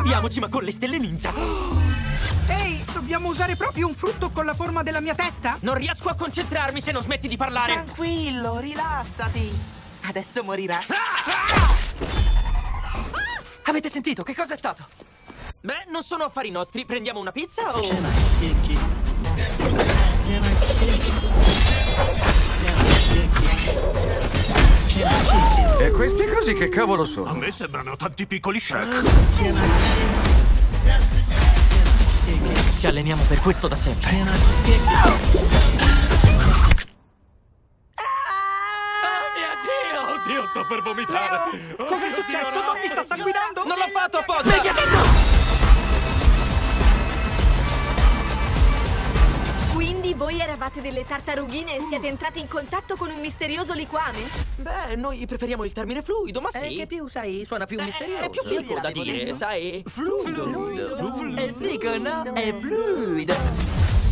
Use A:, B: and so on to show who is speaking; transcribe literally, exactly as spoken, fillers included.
A: Proviamoci, ma con le stelle ninja.
B: Ehi, dobbiamo usare proprio un frutto con la forma della mia testa?
A: Non riesco a concentrarmi se non smetti di parlare.
C: Tranquillo, rilassati. Adesso morirà.
A: Avete sentito? Che cosa è stato? Beh, non sono affari nostri. Prendiamo una pizza o...
D: E questi cosi che cavolo sono?
E: A me sembrano tanti piccoli Shrek.
A: Ci alleniamo per questo da sempre. Oh
E: mio Dio! Oddio, sto per vomitare!
B: Cosa è successo? Non mi sta sanguinando?
A: Non l'ho fatto apposta!
B: Stai attento!
F: Quindi voi eravate delle tartarughine e siete entrati in contatto con un misterioso liquame?
A: Beh, noi preferiamo il termine fluido, ma sì.
C: Eh, che più, sai, suona più misterioso.
A: È più figo da
C: Gliela
A: dire,
C: devo
A: sai?
C: Fluido.
A: È figo, no? È fluido.